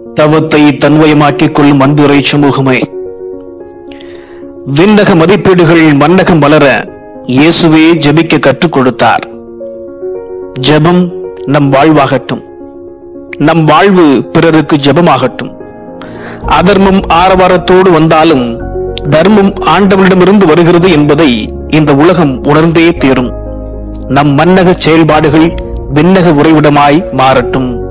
தவத்தை தன்வயமாக்கிக் கொள்ளும் அன்புரை சமூகமே, விண்ணக மதிப்பீடுகள் மன்னகம் வளர இயேசுவே ஜெபிக்க கற்றுக் கொடுத்தார். ஜெபம் நம் வாழ்வாகட்டும். நம் வாழ்வு பிறருக்கு ஜெபமாகட்டும். அதர்மம் ஆரவாரத்தோடு வந்தாலும் தர்மம் ஆண்டவனிடமிருந்து வருகிறது என்பதை இந்த உலகம் உணர்ந்தே தீரும். நம் மன்னக செயல்பாடுகள் விண்ணக உறைவிடமாய் மாறட்டும்.